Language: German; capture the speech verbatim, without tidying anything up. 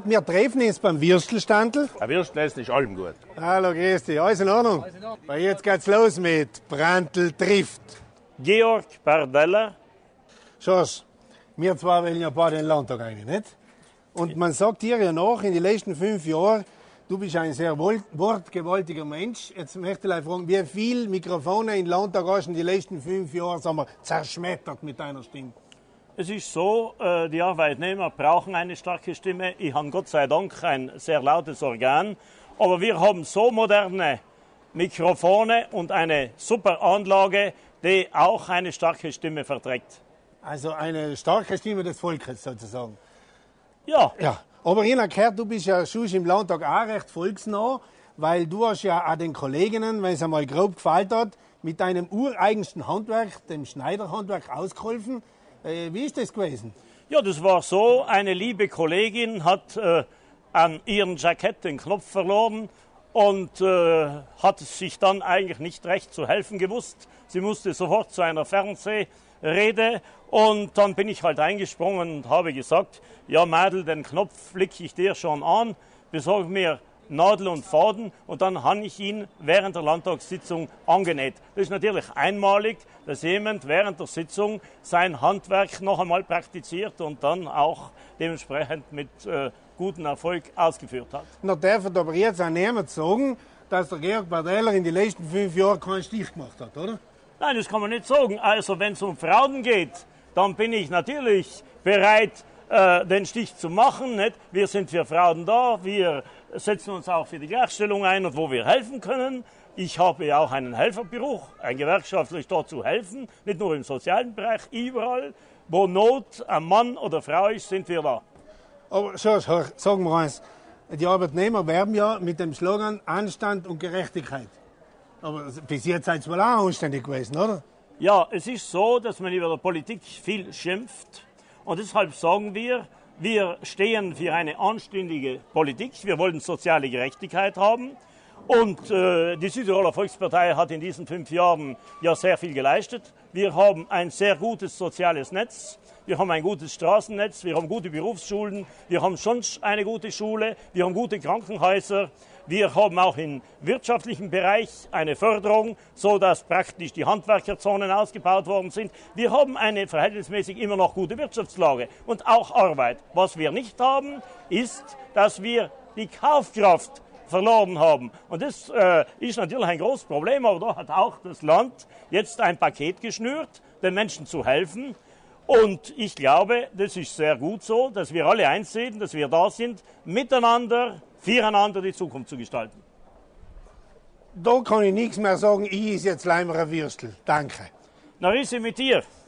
Wir treffen uns beim Würstelstandl. Ein Würstel ist allem gut. Hallo, grüß dich. Alles in Ordnung? Alles in Ordnung. Weil jetzt geht's los mit Brandl trifft. Georg Bardeller. Schau's, wir zwei wählen ja beide den Landtag ein, nicht? Und man sagt dir ja nach, in den letzten fünf Jahren, du bist ein sehr wortgewaltiger Mensch. Jetzt möchte ich fragen, wie viele Mikrofone im Landtag hast du in den letzten fünf Jahren, sagen wir, zerschmettert mit deiner Stimme? Es ist so, die Arbeitnehmer brauchen eine starke Stimme. Ich habe Gott sei Dank ein sehr lautes Organ. Aber wir haben so moderne Mikrofone und eine super Anlage, die auch eine starke Stimme verträgt. Also eine starke Stimme des Volkes sozusagen. Ja. Ja. Aber ich habe gehört, du bist ja schon im Landtag auch recht volksnah, weil du hast ja auch den Kolleginnen, wenn es einmal grob gefällt hat, mit deinem ureigensten Handwerk, dem Schneiderhandwerk, ausgeholfen. Äh, wie ist das gewesen? Ja, das war so. Eine liebe Kollegin hat äh, an ihrem Jackett den Knopf verloren und äh, hat sich dann eigentlich nicht recht zu helfen gewusst. Sie musste sofort zu einer Fernsehrede und dann bin ich halt eingesprungen und habe gesagt, ja Mädel, den Knopf flicke ich dir schon an, besorg mir Nadel und Faden und dann habe ich ihn während der Landtagssitzung angenäht. Das ist natürlich einmalig, dass jemand während der Sitzung sein Handwerk noch einmal praktiziert und dann auch dementsprechend mit äh, gutem Erfolg ausgeführt hat. Na, darf aber jetzt auch niemand sagen, dass der Georg Bardeller in den letzten fünf Jahren keinen Stich gemacht hat, oder? Nein, das kann man nicht sagen. Also wenn es um Frauen geht, dann bin ich natürlich bereit, äh, den Stich zu machen. Nicht? Wir sind für Frauen da, wir setzen uns auch für die Gleichstellung ein und wo wir helfen können. Ich habe ja auch einen Helferberuf, ein gewerkschaftlich dort zu helfen, nicht nur im sozialen Bereich, überall, wo Not ein Mann oder Frau ist, sind wir da. Aber so, sagen wir eins, die Arbeitnehmer werben ja mit dem Slogan Anstand und Gerechtigkeit. Aber bis jetzt seid ihr wohl auch anständig gewesen, oder? Ja, es ist so, dass man über die Politik viel schimpft und deshalb sagen wir, wir stehen für eine anständige Politik, wir wollen soziale Gerechtigkeit haben und äh, die Südtiroler Volkspartei hat in diesen fünf Jahren ja sehr viel geleistet. Wir haben ein sehr gutes soziales Netz, wir haben ein gutes Straßennetz, wir haben gute Berufsschulen, wir haben schon eine gute Schule, wir haben gute Krankenhäuser. Wir haben auch im wirtschaftlichen Bereich eine Förderung, so dass praktisch die Handwerkerzonen ausgebaut worden sind. Wir haben eine verhältnismäßig immer noch gute Wirtschaftslage und auch Arbeit. Was wir nicht haben, ist, dass wir die Kaufkraft verloren haben. Und das äh, ist natürlich ein großes Problem, aber da hat auch das Land jetzt ein Paket geschnürt, den Menschen zu helfen. Und ich glaube, das ist sehr gut so, dass wir alle einsehen, dass wir da sind, miteinander, füreinander die Zukunft zu gestalten. Da kann ich nichts mehr sagen, ich is jetzt leider ein Würstel. Danke. Na, Risse mit dir.